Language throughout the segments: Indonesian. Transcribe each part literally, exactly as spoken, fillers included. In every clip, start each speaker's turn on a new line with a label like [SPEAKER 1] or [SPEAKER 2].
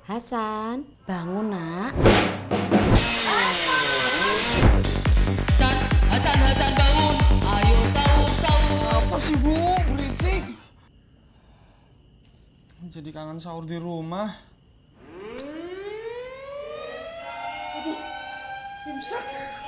[SPEAKER 1] Hasan, bangun nak.
[SPEAKER 2] Hasan, Hasan, Hasan bangun. Ayo sahur, sahur.
[SPEAKER 3] Apa sih Bu, berisik. Jadi kangen sahur di rumah. Aduh, imsak.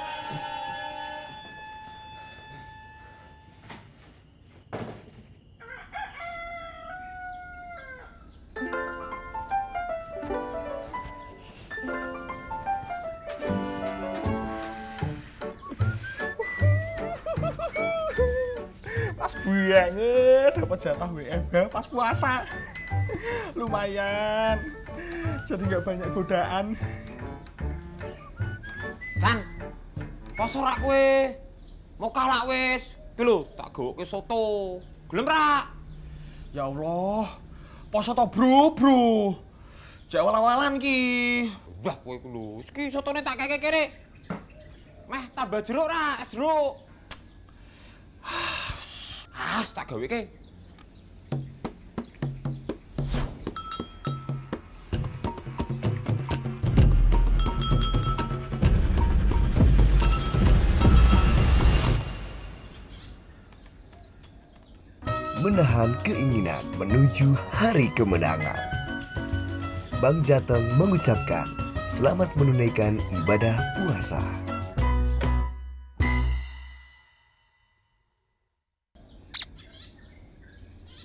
[SPEAKER 3] Pas banget dapat jatah W F H pas puasa. Lumayan. Jadi nggak banyak godaan.
[SPEAKER 4] San, poso rak kowe. Mau kalah wis. Ki lho, tak gawoke soto. Gelem rak?
[SPEAKER 3] Ya Allah. Poso to, Bro, Bro. Jek awal-awalan ki.
[SPEAKER 4] Udah kowe ku lho. Iki sotone tak keke kene. Meh tambah jeruk rak, es jeruk. As tak gawe ke.
[SPEAKER 5] Menahan keinginan menuju hari kemenangan. Bang Jateng mengucapkan selamat menunaikan ibadah puasa.